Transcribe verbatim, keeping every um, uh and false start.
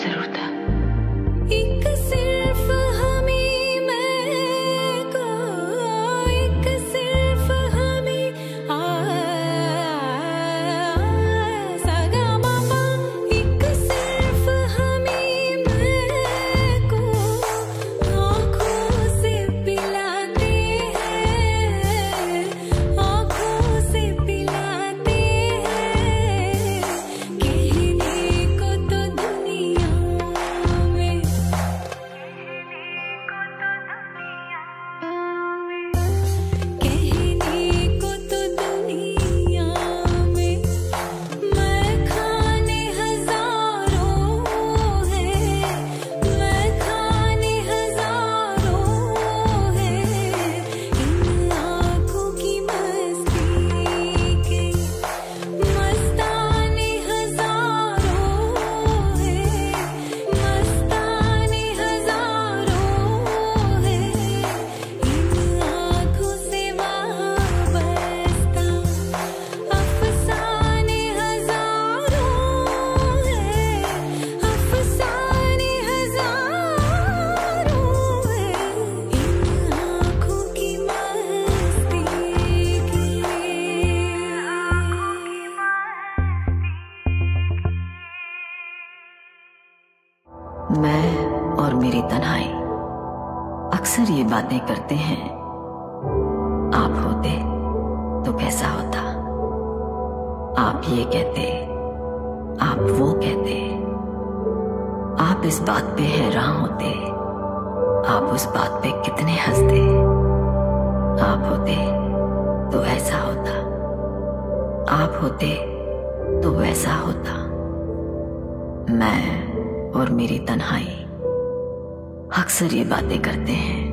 जरूर था। एक सिर्फ हमी मैं को, एक सिर्फ हमी आ सगा मामा, एक सिर्फ हमी मैं को आँखों से पिलाते हैं, आँखों से पिलाते हैं। कहने को तो दुनिया में, कहने को तो दुनिया में मैं खाने हजारों है, मैं खाने हजारों है। इन आँखों की मस्ती के मस्ताने हजारों है, मस्ताने हजारों है। इन आँखों से वाबस्ता अफसाने हजारों है, अफसाने हजारों है। इन आँखों की मस्ती के मैं और मेरी तन्हाई अक्सर ये बातें करते हैं, आप होते तो कैसा होता। आप ये कहते, आप वो कहते, आप इस बात पे हैरान होते, आप उस बात पे कितने हंसते। आप होते तो ऐसा होता, आप होते तो वैसा होता। मैं और मेरी तन्हाई अक्सर ये बातें करते हैं।